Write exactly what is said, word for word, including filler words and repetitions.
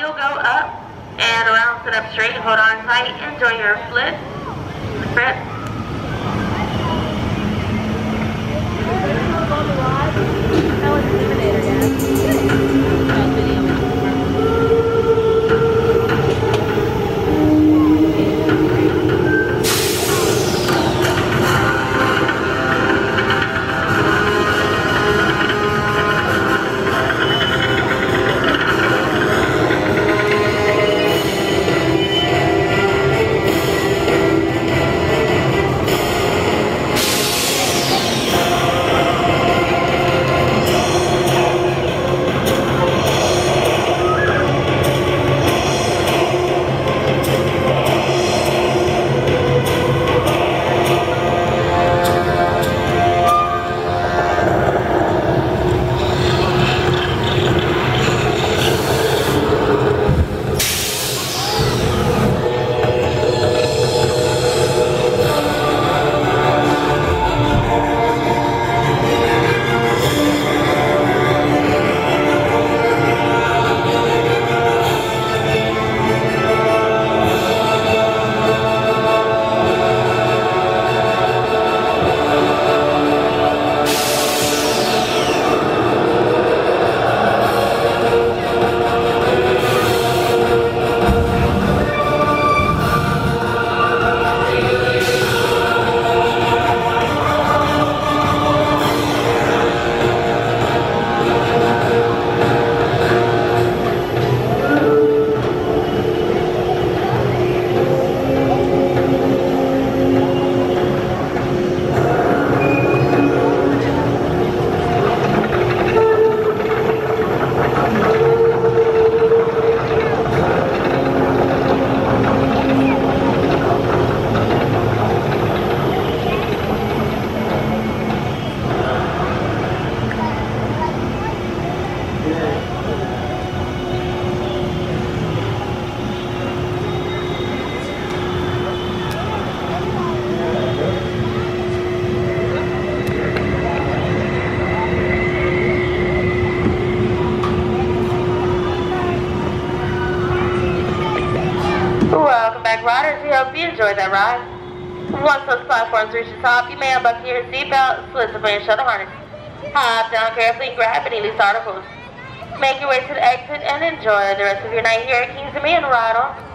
will go up and around, sit up straight, hold on tight, enjoy your split. Crypt. That was Eliminator, Welcome back, riders. We hope you enjoyed that ride. Once those platforms reach the top, you may unbuckle your seatbelt, split up your shuttle harness. Hop down carefully, grab any loose articles. Make your way to the exit and enjoy the rest of your night here at Kings Dominion. Ride on.